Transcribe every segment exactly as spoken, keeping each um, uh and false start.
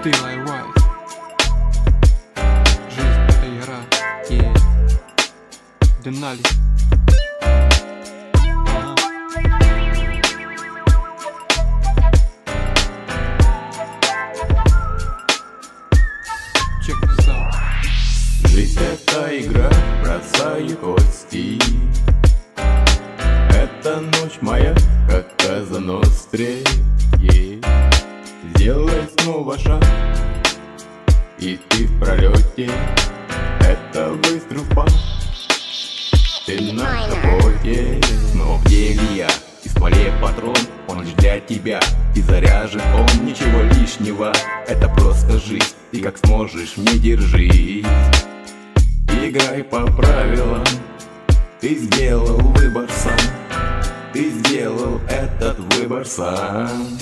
Still I Wife. Жизнь — это игра. Yeah. Денали. Ага. Check this out. Жизнь — это игра, бросаю кости. Это ночь моя, как Коза Ностре. Yeah. Сделай снова шаг, и ты в пролете. Это выстрел в пах. Ты на капоте. Но где Илья? Из полей патрон, он лишь для тебя. И заряжен он, ничего лишнего. Это просто жизнь, и как сможешь, не держись. Играй по правилам. Ты сделал выбор сам. Ты сделал этот выбор сам.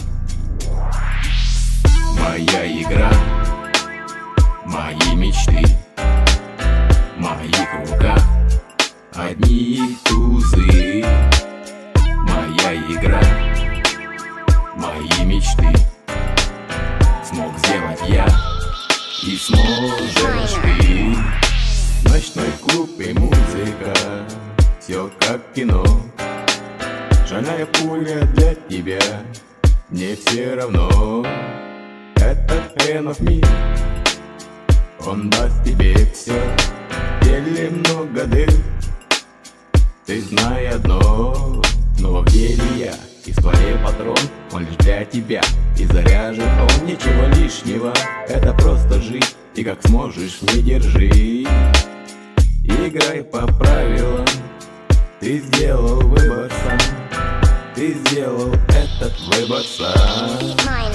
Моя игра, мои мечты, в моих руках одни тузы. Моя игра, мои мечты, смог сделать я, и сможешь ты. Ночной клуб и музыка, все как кино. Шальная пуля для тебя, мне все равно. Этот хренов мир, он даст тебе все. В деле много дыр, ты знай одно. Но где я? Из твоей патрон, он лишь для тебя. И заряжен он, ничего лишнего. Это просто жизнь, и как сможешь, не держи. Играй по правилам. Ты сделал выбор сам. Ты сделал этот выбор сам.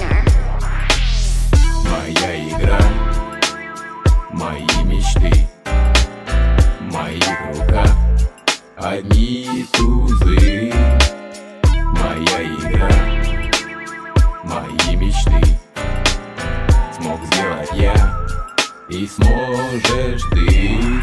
Моя игра, мои мечты, в моих руках одни тузы. Моя игра, мои мечты, смог сделать я, и сможешь ты.